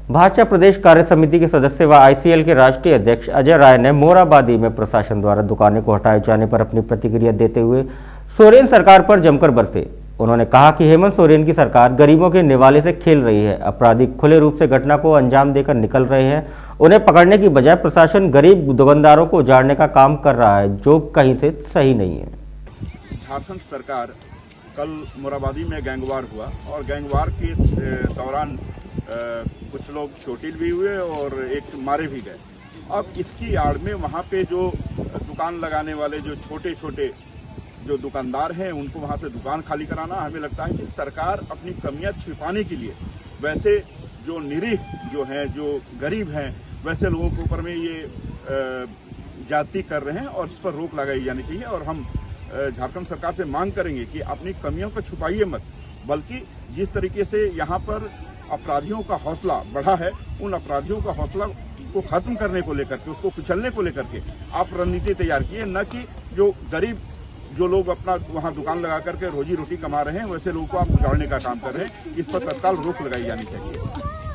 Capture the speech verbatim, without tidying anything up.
भाजपा प्रदेश कार्य समिति के सदस्य व आईसीएल के राष्ट्रीय अध्यक्ष अजय राय ने मोराबादी में प्रशासन द्वारा दुकानें को हटाए जाने पर अपनी प्रतिक्रिया देते हुए सोरेन सरकार पर जमकर बरसे। उन्होंने कहा कि हेमंत सोरेन की सरकार गरीबों के निवाले से खेल रही है। अपराधी खुले रूप से घटना को अंजाम देकर निकल रहे हैं। उन्हें पकड़ने की बजाय प्रशासन गरीब दुकानदारों को उजाड़ने का काम कर रहा है, जो कहीं से सही नहीं है। झारखंड सरकार कल मोराबादी में गैंगवार हुआ और गैंगवार के दौरान कुछ लोग चोटिल भी हुए और एक मारे भी गए। अब इसकी आड़ में वहाँ पे जो दुकान लगाने वाले जो छोटे छोटे जो दुकानदार हैं उनको वहाँ से दुकान खाली कराना, हमें लगता है कि सरकार अपनी कमियां छिपाने के लिए वैसे जो निरीह जो हैं, जो गरीब हैं, वैसे लोगों के ऊपर में ये जाति कर रहे हैं और इस पर रोक लगाई जानी चाहिए। और हम झारखंड सरकार से मांग करेंगे कि अपनी कमियों को छुपाइए मत, बल्कि जिस तरीके से यहाँ पर अपराधियों का हौसला बढ़ा है, उन अपराधियों का हौसला को खत्म करने को लेकर के, उसको कुचलने को लेकर के आप रणनीति तैयार किए, न कि जो गरीब जो लोग अपना वहाँ दुकान लगा करके रोजी रोटी कमा रहे हैं वैसे लोगों को आप उजाड़ने का काम कर रहे हैं। इस पर तत्काल रोक लगाई जानी चाहिए।